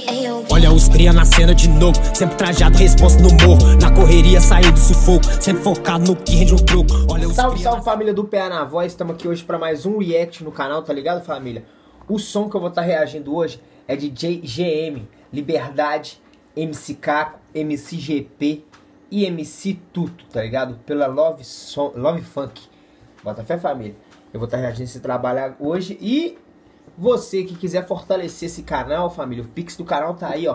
Olha os cria na cena de novo, sempre trajado, responsa no morro. Na correria, sair do sufoco, sempre focado no que rende um troco. Olha os salve, salve família do PA na voz, estamos aqui hoje para mais um react no canal, tá ligado família? O som que eu vou estar reagindo hoje é de GM, Liberdade, MC Caco, MC GP e MC Tuto, tá ligado? Pela Love Funk. Bota fé família, eu vou estar reagindo esse trabalho hoje. E você que quiser fortalecer esse canal, família, o Pix do canal tá aí, ó,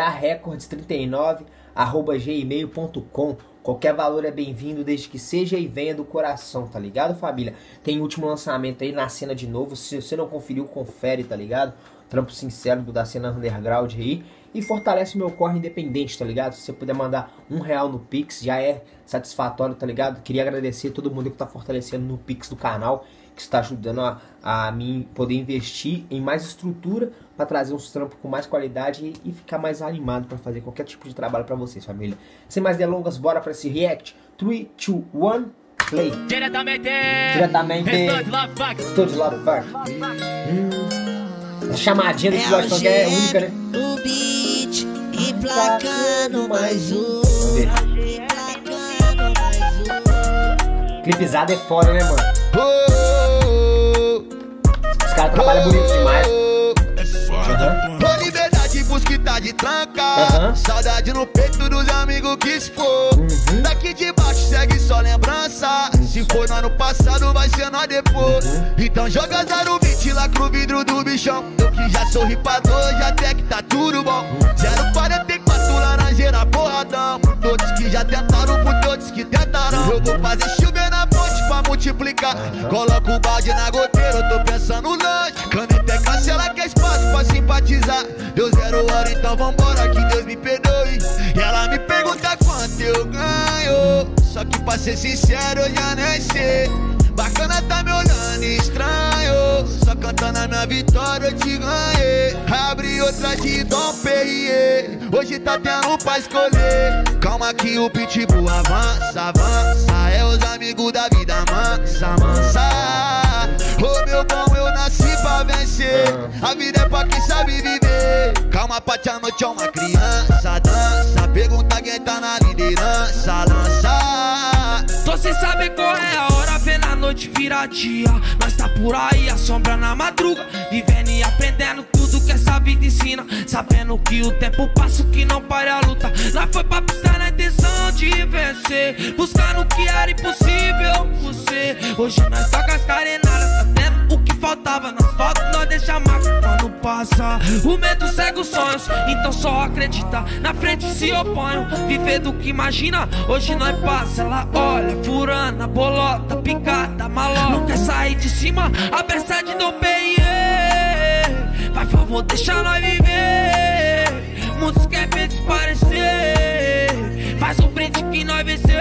parecords39@gmail.com. Qualquer valor é bem-vindo, desde que seja e venha do coração, tá ligado, família? Tem último lançamento aí na cena de novo, se você não conferiu, confere, tá ligado? Trampo sincero da cena underground aí. E fortalece o meu corre independente, tá ligado? Se você puder mandar R$1 no Pix, já é satisfatório, tá ligado? Queria agradecer a todo mundo que tá fortalecendo no Pix do canal, que está ajudando a mim poder investir em mais estrutura para trazer uns trampos com mais qualidade e ficar mais animado para fazer qualquer tipo de trabalho para vocês, família. Sem mais delongas, bora para esse react. 3, 2, 1, play. Diretamente. Estou de Love Funk. A chamadinha desse Love Funk é única, né? O beat emplacando mais um. Clipizado é foda, né, mano? Os caras trabalham bonito demais. Tô liberdade, busca e tá de tranca. Saudade no peito dos amigos que se for. Daqui de baixo segue só lembrança. Se for no ano passado, vai ser nós depois. Então joga 0 beat lá pro vidro do bichão. Eu que já sou ripador, já até que tá tudo bom. 044 laranjeira porradão. Por todos que já tentaram, por todos que tentaram. Eu vou fazer chover na ponte pra multiplicar. Coloco o balde na goteira, eu tô pensando longe. Caneta é cancela que é espaço pra simpatizar. Deu 0 hora, então vambora, que Deus me perdoe. E ela me pergunta quanto eu ganho. Só que pra ser sincero eu já nem sei. Bacana tá me olhando estranho. Só cantando a minha vitória eu te ganhei. Abre outra de Dom Perrier. Hoje tá tendo pra escolher. Calma que o pitbull avança, avança. É os amigos da vida mansa, mansa. Ô meu bom, eu nasci pra vencer. A vida é pra quem sabe viver. Calma, pate, a noite é uma criança. Dança, pergunta quem tá na liderança. Lança. Tô sem saber qual é a hora, vê na noite vira dia. Nós tá por aí, a sombra na madruga. Vivendo e aprendendo tudo que essa vida ensina. Sabendo que o tempo passa, que não para a luta. Nós foi pra pista na intenção de vencer. Buscando o que era impossível por ser. Hoje nós toca as carenadas, tá tendo o que faltava. Nas fotos nós deixa marca quando passa. O medo cega os sonhos, então só acredita. Na frente se oponho, viver do que imagina. Hoje nós passa, ela olha, furana, bolota, picada, malota. Não quer sair de cima, a beça de Dom Perrier. Vai, favor, deixa nós viver. Muitos querem ver desaparecer. Faz um brinde que nós venceu.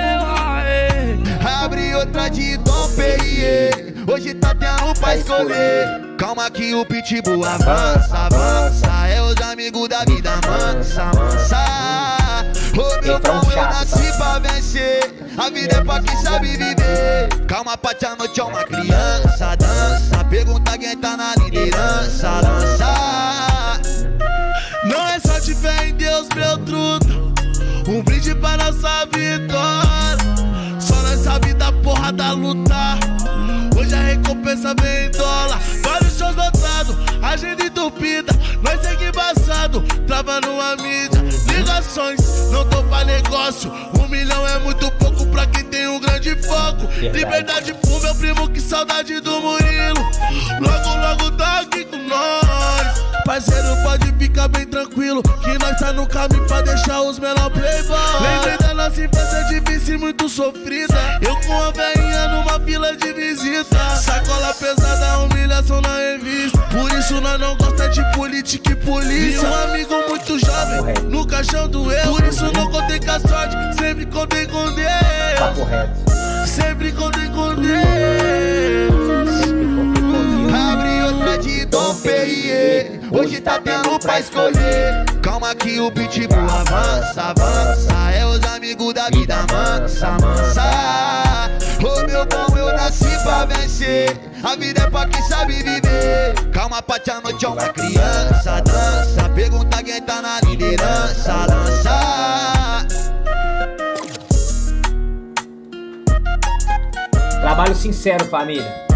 Abre outra de Dom Perrier. Hoje tá tendo pra escolher. Calma que o pitbull avança, avança. É os amigos da vida mansa, mansa. Ô meu bom, eu nasci pra vencer. A vida é pra quem sabe viver. Calma, pate, a noite é uma criança. Dança, pergunta quem tá na liderança. Lança. Não é só de fé em Deus, meu truta. Um brinde para nossa vitória. Só nessa vida porra da luta. Hoje a recompensa vem em dólar. Vários shows lotados, agenda entupida. Nós segue embaçado, travando a mídia. Ligações, não tô pra negócio. 1 milhão é muito pouco pra quem tem um grande foco. Liberdade pro meu primo, que saudade do Murilo. Logo, logo tá aqui com nós. Parceiro, pode ficar bem tranquilo, que nós tá no caminho pra deixar os menor playboy. Lembrei da nossa infância difícil e muito sofrida. Eu com a velhinha numa fila de visita. Sacola pesada, humilhação na revista. Por isso nós não gosta de política e polícia. E um amigo muito jovem no caixão do erro. Por isso não contei com a sorte, sempre contei com Deus. Tá correto. Sempre contei com Deus. Abre outra de Dom Perrier. Hoje tá tendo pra escolher. Calma que o pitbull avança, avança. É os amigos da vida mansa, mansa. Ô meu bom, eu nasci pra vencer. A vida é pra quem sabe viver. Calma, pate, a noite é uma criança. Dança, pergunta quem tá liderança lança. Trabalho sincero, família.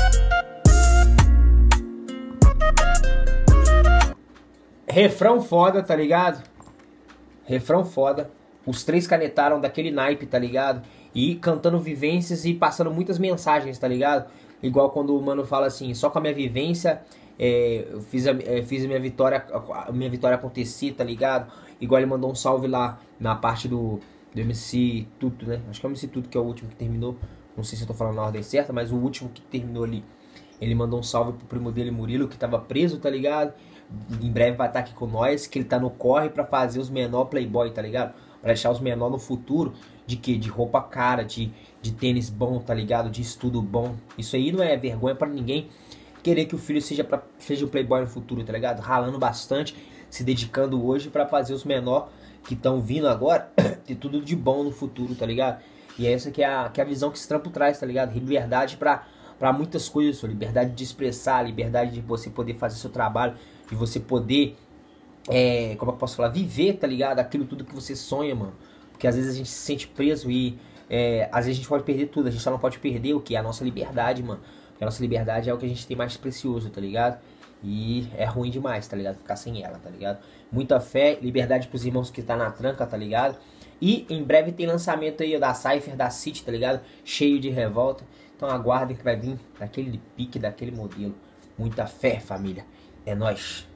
Refrão foda, tá ligado? Refrão foda. Os três canetaram daquele naipe, tá ligado? E cantando vivências e passando muitas mensagens, tá ligado? Igual quando o mano fala assim, só com a minha vivência eu fiz a minha vitória acontecer, tá ligado? Igual ele mandou um salve lá na parte do MC Tuto, né? Acho que é o MC Tuto que é o último que terminou. Não sei se eu tô falando na ordem certa, mas o último que terminou ali. Ele mandou um salve pro primo dele, Murilo, que tava preso, tá ligado? Em breve vai estar aqui com nós, que ele tá no corre pra fazer os menor playboy, tá ligado? Pra deixar os menor no futuro de quê? De roupa cara, de tênis bom, tá ligado? De estudo bom. Isso aí não é vergonha pra ninguém querer que o filho seja um playboy no futuro, tá ligado? Ralando bastante, se dedicando hoje pra fazer os menor que estão vindo agora ter tudo de bom no futuro, tá ligado? E é essa que é a visão que esse trampo traz, tá ligado? Liberdade pra muitas coisas, sua liberdade de expressar, liberdade de você poder fazer seu trabalho, de você poder, como eu posso falar, viver, tá ligado? Aquilo tudo que você sonha, mano. Porque às vezes a gente se sente preso e às vezes a gente pode perder tudo, a gente só não pode perder o que? A nossa liberdade, mano. Porque a nossa liberdade é o que a gente tem mais precioso, tá ligado? E é ruim demais, tá ligado? Ficar sem ela, tá ligado? Muita fé, liberdade pros irmãos que tá na tranca, tá ligado? E em breve tem lançamento aí da Cypher, da City, tá ligado? Cheio de revolta. Então aguardem que vai vir daquele pique, daquele modelo. Muita fé, família. É nóis.